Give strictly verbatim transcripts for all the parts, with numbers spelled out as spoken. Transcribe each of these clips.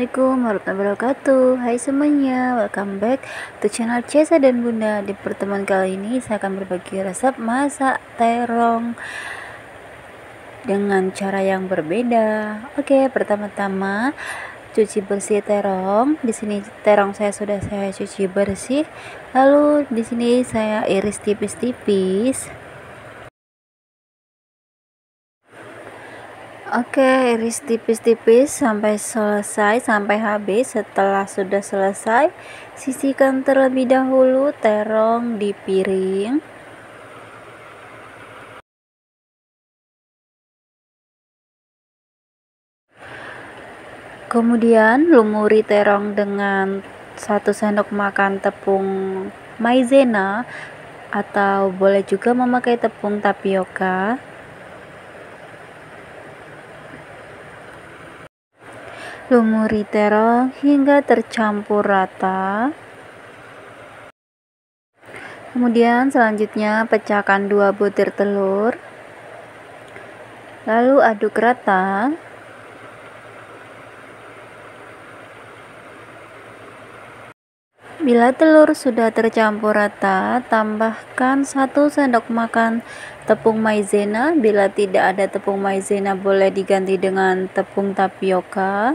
Assalamualaikum warahmatullahi wabarakatuh. Hai semuanya, welcome back to channel Cesa dan Bunda. Di pertemuan kali ini saya akan berbagi resep masak terong dengan cara yang berbeda. Oke, pertama-tama cuci bersih terong. Di sini terong saya sudah saya cuci bersih. Lalu di sini saya iris tipis-tipis. Oke, iris tipis-tipis sampai selesai, sampai habis. Setelah sudah selesai, sisihkan terlebih dahulu terong di piring. Kemudian lumuri terong dengan satu sendok makan tepung maizena, atau boleh juga memakai tepung tapioka. Lumuri terong hingga tercampur rata. Kemudian selanjutnya pecahkan dua butir telur. Lalu aduk rata. Bila telur sudah tercampur rata, tambahkan satu sendok makan tepung maizena. Bila tidak ada tepung maizena, boleh diganti dengan tepung tapioka.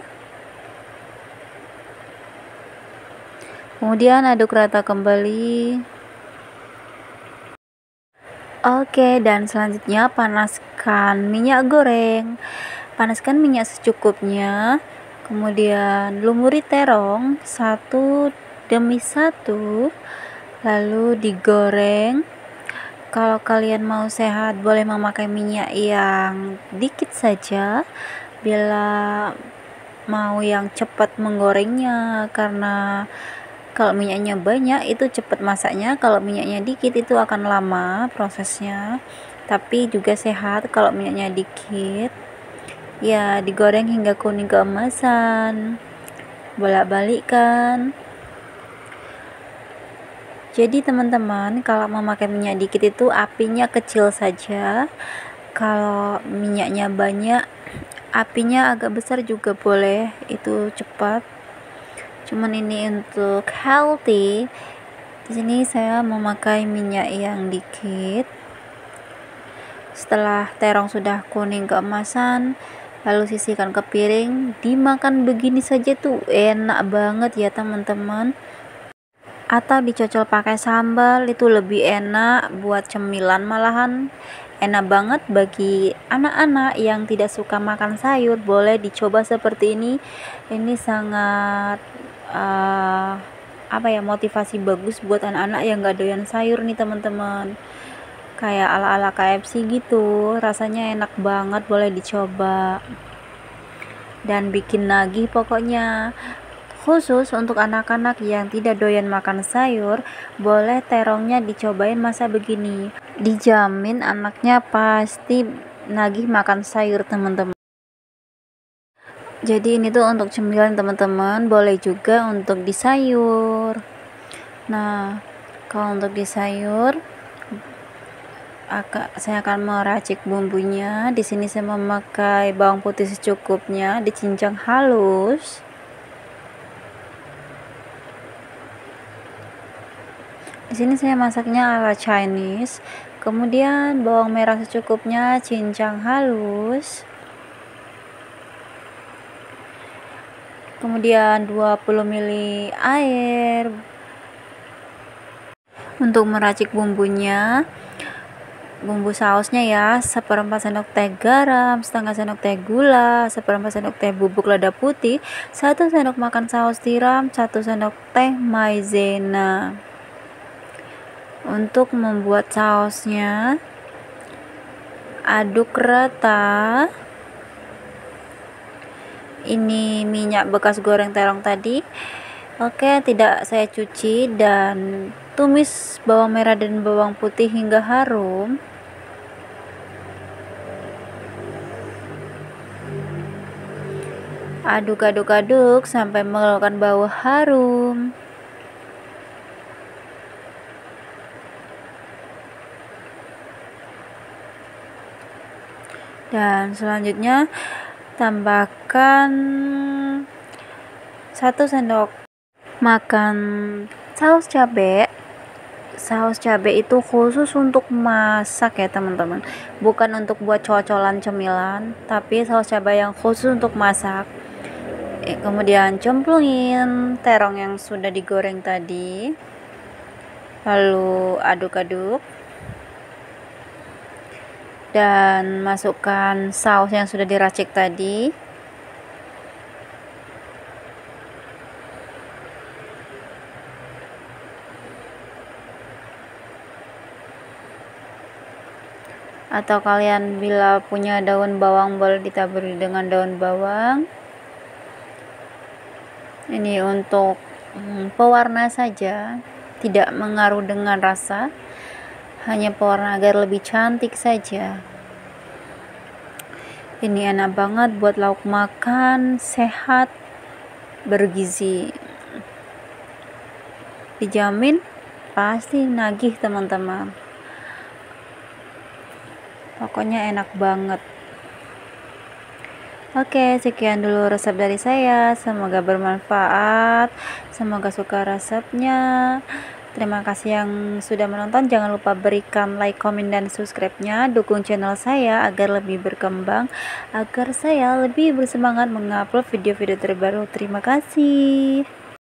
Kemudian aduk rata kembali. Oke, dan selanjutnya panaskan minyak goreng. Panaskan minyak secukupnya. Kemudian lumuri terong satu demi satu, lalu digoreng. Kalau kalian mau sehat, boleh memakai minyak yang dikit saja. Bila mau yang cepat menggorengnya, karena kalau minyaknya banyak itu cepat masaknya, kalau minyaknya dikit itu akan lama prosesnya. Tapi juga sehat kalau minyaknya dikit. Ya, digoreng hingga kuning keemasan. Bolak-balikkan. Jadi teman-teman, kalau memakai minyak dikit itu apinya kecil saja. Kalau minyaknya banyak, apinya agak besar juga boleh, itu cepat. Cuman ini untuk healthy. Di sini saya memakai minyak yang dikit. Setelah terong sudah kuning keemasan, lalu sisihkan ke piring. Dimakan begini saja tuh enak banget ya teman-teman. Atau dicocol pakai sambal, itu lebih enak. Buat cemilan malahan enak banget. Bagi anak-anak yang tidak suka makan sayur, boleh dicoba seperti ini. Ini sangat uh, apa ya motivasi bagus buat anak-anak yang gak doyan sayur nih teman-teman. Kayak ala-ala K F C gitu, rasanya enak banget, boleh dicoba dan bikin nagih pokoknya. Khusus untuk anak-anak yang tidak doyan makan sayur, boleh terongnya dicobain masa begini. Dijamin anaknya pasti nagih makan sayur teman-teman. Jadi ini tuh untuk cemilan teman-teman, boleh juga untuk di sayur. Nah, kalau untuk di sayur, saya akan meracik bumbunya. Di sini saya memakai bawang putih secukupnya, dicincang halus. Di sini saya masaknya ala Chinese. Kemudian bawang merah secukupnya, cincang halus. Kemudian dua puluh mililiter air. Untuk meracik bumbunya, bumbu sausnya ya, seperempat sendok teh garam, setengah sendok teh gula, seperempat sendok teh bubuk lada putih, satu sendok makan saus tiram, satu sendok teh maizena. Untuk membuat sausnya, aduk rata. Ini minyak bekas goreng terong tadi. Oke, tidak saya cuci, dan tumis bawang merah dan bawang putih hingga harum. Aduk-aduk-aduk sampai mengeluarkan bau harum. Dan selanjutnya tambahkan satu sendok makan saus cabai. Saus cabai itu khusus untuk masak ya teman-teman, bukan untuk buat cocolan cemilan, tapi saus cabai yang khusus untuk masak. Eh, kemudian cemplungin terong yang sudah digoreng tadi, lalu aduk-aduk dan masukkan saus yang sudah diracik tadi. Atau kalian bila punya daun bawang boleh ditaburi dengan daun bawang. Ini untuk hmm, pewarna saja, tidak mengaruh dengan rasa, hanya pewarna agar lebih cantik saja. Ini enak banget buat lauk makan, sehat, bergizi, dijamin pasti nagih teman-teman. Pokoknya enak banget. Oke, sekian dulu resep dari saya. Semoga bermanfaat. Semoga suka resepnya. Terima kasih yang sudah menonton. Jangan lupa berikan like, komen, dan subscribe-nya. Dukung channel saya agar lebih berkembang, agar saya lebih bersemangat mengupload video-video terbaru. Terima kasih.